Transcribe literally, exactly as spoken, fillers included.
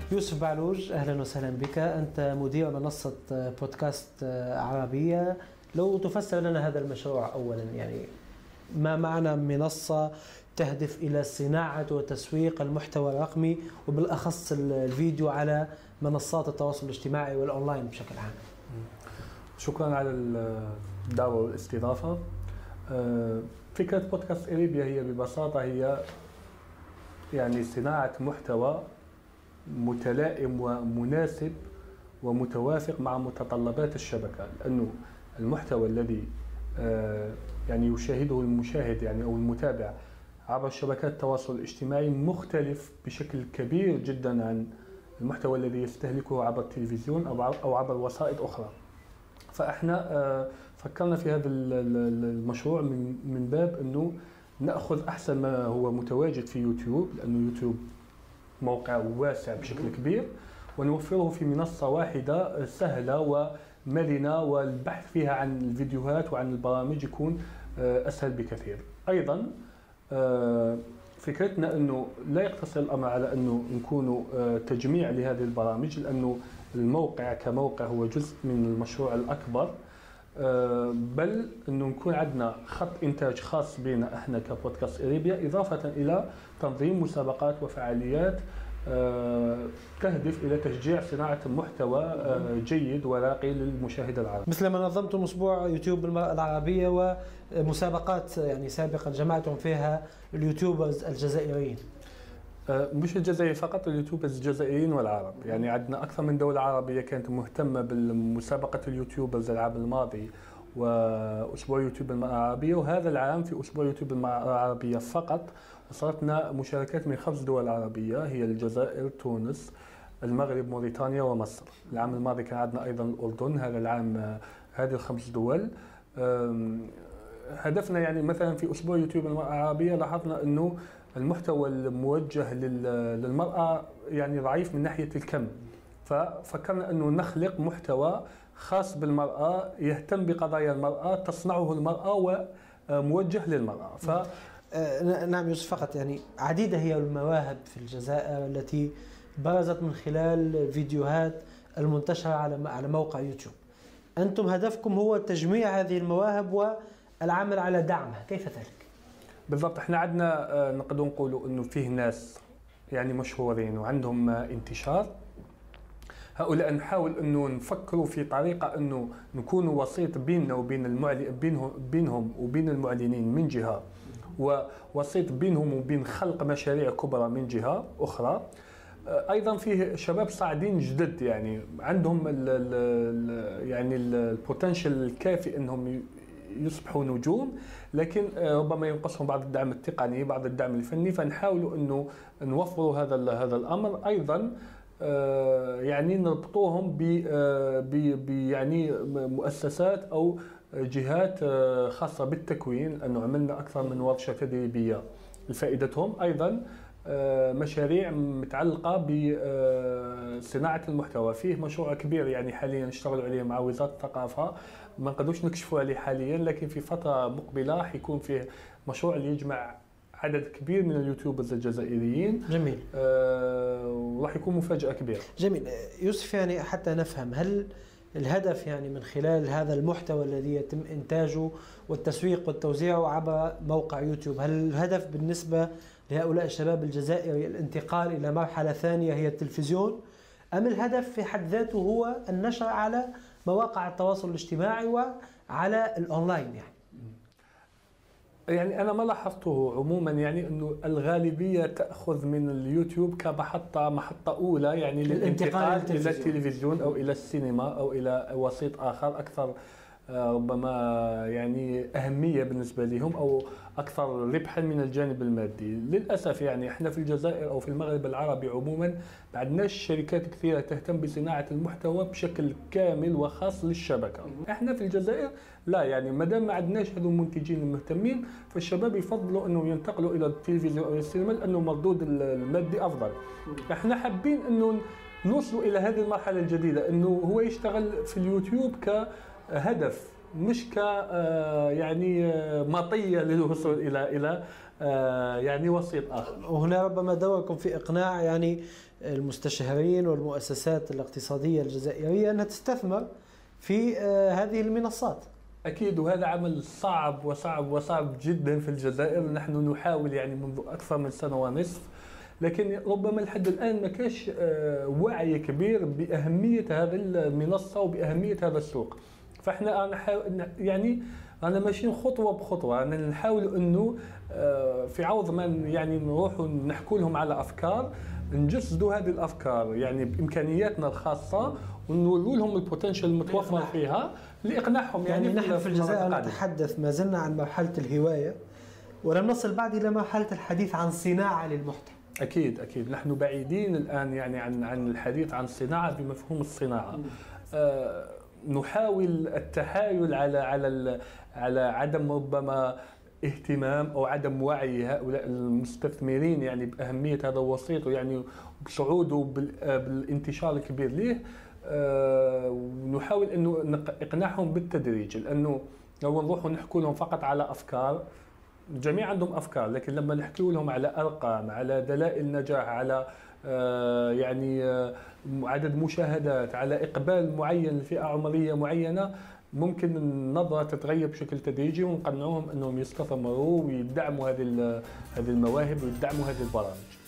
يوسف بعلوج، أهلا وسهلا بك. أنت مدير منصة بودكاست عربية. لو تفسر لنا هذا المشروع أولا، يعني ما معنى منصة تهدف إلى صناعة وتسويق المحتوى الرقمي وبالأخص الفيديو على منصات التواصل الاجتماعي والأونلاين بشكل عام؟ شكرا على الدعوة والاستضافة. فكرة بودكاست إريبيا هي ببساطة هي يعني صناعة محتوى متلائم ومناسب ومتوافق مع متطلبات الشبكة، لأنه المحتوى الذي يعني يشاهده المشاهد يعني أو المتابع عبر شبكات التواصل الاجتماعي مختلف بشكل كبير جدا عن المحتوى الذي يستهلكه عبر التلفزيون أو عبر وسائط أخرى. فإحنا فكرنا في هذا المشروع من باب أنه نأخذ أحسن ما هو متواجد في يوتيوب، لأنه يوتيوب موقع واسع بشكل كبير، ونوفره في منصة واحدة سهلة ومرنة، والبحث فيها عن الفيديوهات وعن البرامج يكون أسهل بكثير. أيضا فكرتنا أنه لا يقتصر الأمر على أنه نكون تجميع لهذه البرامج، لأنه الموقع كموقع هو جزء من المشروع الأكبر، بل أنه نكون عندنا خط إنتاج خاص بنا إحنا كبودكاست إريبيا، إضافة إلى تنظيم مسابقات وفعاليات تهدف إلى تشجيع صناعة محتوى جيد وراقي للمشاهد العربي. مثل ما نظمتم أسبوع يوتيوب المرأة العربية ومسابقات يعني سابقا جمعتم فيها اليوتيوبرز الجزائريين. مش الجزائر فقط، اليوتيوبرز الجزائريين والعرب، يعني عندنا أكثر من دولة عربية كانت مهتمة بالمسابقة اليوتيوبرز العام الماضي وأسبوع يوتيوب المرأة العربية، وهذا العام في أسبوع يوتيوب المرأة العربية فقط وصلتنا مشاركات من خمس دول عربية هي الجزائر، تونس، المغرب، موريتانيا ومصر. العام الماضي كان عندنا أيضا الأردن. هذا العام هذه الخمس دول. هدفنا يعني مثلا في أسبوع يوتيوب المرأة العربية لاحظنا أنه المحتوى الموجه للمرأة يعني ضعيف من ناحية الكم، ففكرنا أنه نخلق محتوى خاص بالمرأة يهتم بقضايا المرأة، تصنعه المرأة وموجه للمرأة. ف نعم يوسف، فقط يعني عديدة هي المواهب في الجزائر التي برزت من خلال الفيديوهات المنتشرة على على موقع يوتيوب. أنتم هدفكم هو تجميع هذه المواهب والعمل على دعمها، كيف ذلك؟ بالضبط. احنا عندنا نقدر نقولوا انه فيه ناس يعني مشهورين وعندهم انتشار، هؤلاء نحاول انه نفكروا في طريقه انه نكونوا وسيط بيننا وبين المعلن بينهم بينهم وبين المعلنين من جهه، ووسيط بينهم وبين خلق مشاريع كبرى من جهه اخرى. ايضا فيه شباب صاعدين جدد يعني عندهم ال ال يعني البوتنشل الكافي انهم يصبحوا نجوم، لكن ربما ينقصهم بعض الدعم التقني، بعض الدعم الفني، فنحاولوا انه نوفروا هذا هذا الامر. ايضا يعني نربطوهم ب يعني مؤسسات او جهات خاصه بالتكوين، لانه عملنا اكثر من ورشه تدريبيه لفائدتهم. ايضا مشاريع متعلقة بصناعة المحتوى. فيه مشروع كبير يعني حاليا نشتغل عليه مع وزارة الثقافة، ما نقدروش نكشفوا عليه حاليا، لكن في فترة مقبلة حيكون فيه مشروع اللي يجمع عدد كبير من اليوتيوبرز الجزائريين. جميل. آه وراح يكون مفاجأة كبيرة. جميل. يوسف، يعني حتى نفهم، هل الهدف يعني من خلال هذا المحتوى الذي يتم إنتاجه والتسويق والتوزيع عبر موقع يوتيوب، هل الهدف بالنسبة لهؤلاء الشباب الجزائري الانتقال إلى مرحلة ثانية هي التلفزيون، أم الهدف في حد ذاته هو النشر على مواقع التواصل الاجتماعي وعلى الأونلاين؟ يعني يعني أنا ما لاحظته عموما، يعني أنه الغالبية تأخذ من اليوتيوب كمحطة محطة أولى يعني للانتقال إلى التلفزيون أو إلى السينما أو إلى وسيط آخر أكثر ربما يعني أهمية بالنسبة لهم أو أكثر ربحا من الجانب المادي. للأسف يعني إحنا في الجزائر أو في المغرب العربي عموما ما عندناش شركات كثيرة تهتم بصناعة المحتوى بشكل كامل وخاص للشبكة. إحنا في الجزائر لا، يعني ما دام ما عندناش هذو المنتجين المهتمين، فالشباب يفضلوا أنه ينتقلوا إلى التلفزيون أو السينما لأنه مردود المادي أفضل. إحنا حابين أنه نوصلوا إلى هذه المرحلة الجديدة، أنه هو يشتغل في اليوتيوب ك هدف مش ك يعني مطية للوصول إلى إلى يعني وسيط آخر. وهنا ربما دوركم في إقناع يعني المستشارين والمؤسسات الاقتصادية الجزائرية أنها تستثمر في هذه المنصات. أكيد، وهذا عمل صعب وصعب وصعب جدا في الجزائر. نحن نحاول يعني منذ أكثر من سنة ونصف، لكن ربما لحد الآن ما كاش وعي كبير بأهمية هذه المنصة وبأهمية هذا السوق. فإحنا أنا يعني أنا ماشيين خطوة بخطوة، أنا نحاول إنه في عوض ما يعني نروحوا نحكوا لهم على أفكار، نجسدوا هذه الأفكار يعني بإمكانياتنا الخاصة ونوروا لهم البوتنشال المتوفر فيها لإقناعهم. يعني, يعني نحن في الجزائر نتحدث ما زلنا عن مرحلة الهواية، ولم نصل بعد إلى مرحلة الحديث عن صناعة للمحتوى. أكيد أكيد نحن بعيدين الآن يعني عن عن الحديث عن صناعة بمفهوم الصناعة. آه نحاول التحايل على على على عدم ربما اهتمام او عدم وعي هؤلاء المستثمرين يعني باهميه هذا الوسيط ويعني بصعوده بالانتشار الكبير له. أه ونحاول انه اقناعهم بالتدريج، لانه لو نروحوا نحكوا لهم فقط على افكار، الجميع عندهم افكار، لكن لما نحكي لهم على ارقام، على دلائل نجاح، على أه يعني أه عدد مشاهدات، على اقبال معين لفئه عمريه معينه، ممكن النظرة تتغير بشكل تدريجي ونقنعوهم انهم يستثمروا ويدعموا هذه هذه المواهب ويدعموا هذه البرامج.